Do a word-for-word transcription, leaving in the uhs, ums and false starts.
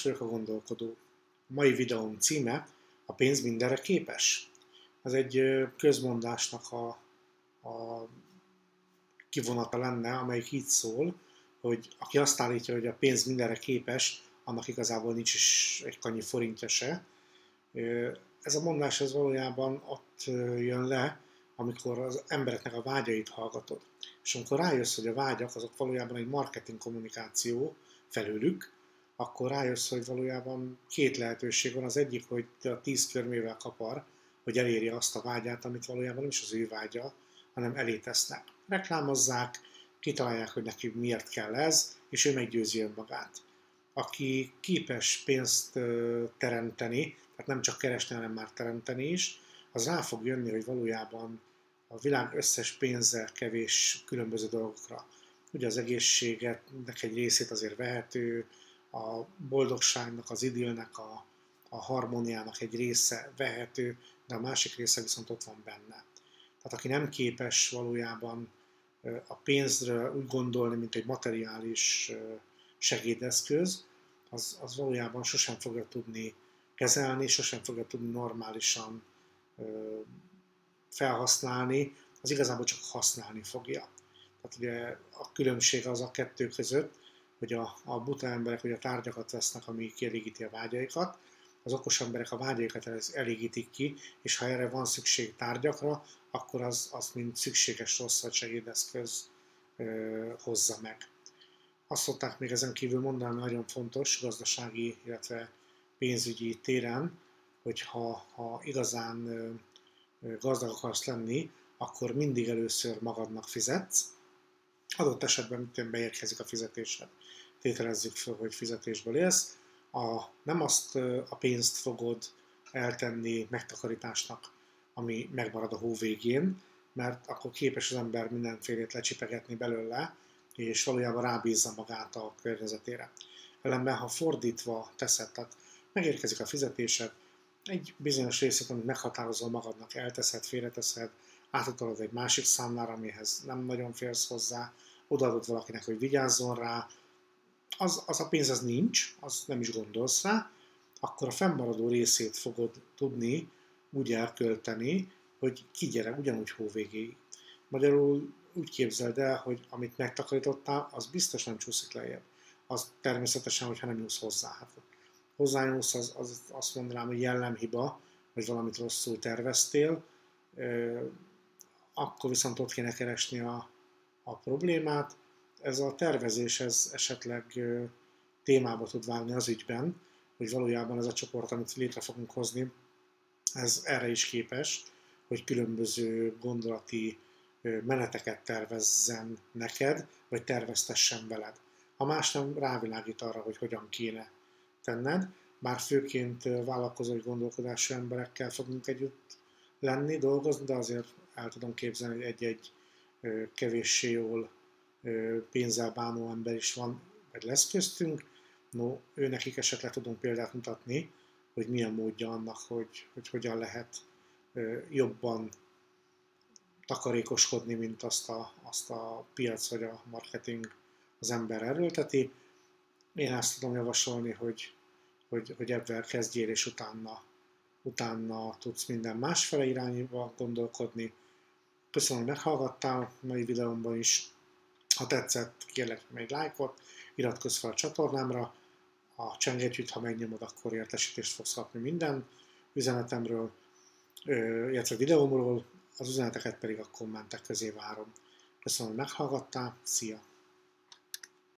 Tamás vagyok, a gondolkodó. A mai videóm címe: a pénz mindenre képes? Ez egy közmondásnak a, a kivonata lenne, amelyik így szól, hogy aki azt állítja, hogy a pénz mindenre képes, annak igazából nincs is egy kannyi forintja se. Ez a mondás ez valójában ott jön le, amikor az embereknek a vágyait hallgatod. És amikor rájössz, hogy a vágyak azok valójában egy marketing kommunikáció felőlük, akkor rájössz, hogy valójában két lehetőség van. Az egyik, hogy a tíz körmével kapar, hogy elérje azt a vágyát, amit valójában nem is az ő vágya, hanem elé tesznek. Reklámozzák, kitalálják, hogy neki miért kell ez, és ő meggyőzi önmagát. Aki képes pénzt teremteni, tehát nem csak keresni, hanem már teremteni is, az rá fog jönni, hogy valójában a világ összes pénzzel kevés különböző dolgokra. Ugye az egészségnek egy részét azért vehető, a boldogságnak, az idillnek, a, a harmóniának egy része vehető, de a másik része viszont ott van benne. Tehát aki nem képes valójában a pénzről úgy gondolni, mint egy materiális segédeszköz, az, az valójában sosem fogja tudni kezelni, sosem fogja tudni normálisan felhasználni, az igazából csak használni fogja. Tehát ugye a különbség az a kettő között, hogy a, a buta emberek ugye a tárgyakat vesznek, ami kielégíti a vágyaikat, az okos emberek a vágyaikat elégítik ki, és ha erre van szükség tárgyakra, akkor az, az mint szükséges rossz vagy segédeszköz ö, hozza meg. Azt szokták még ezen kívül mondani, nagyon fontos gazdasági, illetve pénzügyi téren, hogy ha, ha igazán ö, gazdag akarsz lenni, akkor mindig először magadnak fizetsz. Adott esetben mitől beérkezik a fizetésed. Tételezzük fel, hogy fizetésből élsz. A, nem azt a pénzt fogod eltenni megtakarításnak, ami megmarad a hó végén, mert akkor képes az ember mindenfélét lecsipegetni belőle, és valójában rábízza magát a környezetére. Ellenben, ha fordítva teszed, tehát megérkezik a fizetésed, egy bizonyos részét, amit meghatározol magadnak, elteszed, félreteszed, átutalod egy másik számlára, amihez nem nagyon félsz hozzá, odaadod valakinek, hogy vigyázzon rá, az, az a pénz az nincs, az nem is gondolsz rá, akkor a fennmaradó részét fogod tudni úgy elkölteni, hogy kigyere ugyanúgy hó végéig. Magyarul úgy képzeld el, hogy amit megtakarítottál, az biztos nem csúszik lejjebb. Az természetesen, hogyha nem nyúlsz hozzá. Hát hozzányúlsz, az, az azt mondanám, hogy jellemhiba, hogy valamit rosszul terveztél, akkor viszont ott kéne keresni a, a problémát. Ez a tervezés ez esetleg témába tud vágni az ügyben, hogy valójában ez a csoport, amit létre fogunk hozni, ez erre is képes, hogy különböző gondolati meneteket tervezzen neked, vagy terveztessen veled. Ha más nem, rávilágít arra, hogy hogyan kéne tenned, bár főként vállalkozói gondolkodású emberekkel fogunk együtt lenni, dolgozni, de azért el tudom képzelni, hogy egy-egy kevéssé jól pénzzel bánó ember is van, vagy lesz köztünk. No, ő nekik esetleg tudunk példát mutatni, hogy milyen módja annak, hogy, hogy hogyan lehet jobban takarékoskodni, mint azt a, azt a piac vagy a marketing az ember erőlteti. Én ezt tudom javasolni, hogy, hogy, hogy ebben kezdjél, és utána, utána tudsz minden másfele irányba gondolkodni. Köszönöm, hogy meghallgattál a mai videómban is. Ha tetszett, kérlek meg egy lájkot, iratkozz fel a csatornámra, a csengettyűt, ha megnyomod, akkor értesítést fogsz kapni minden üzenetemről, illetve videómról, az üzeneteket pedig a kommentek közé várom. Köszönöm, hogy meghallgattál, szia!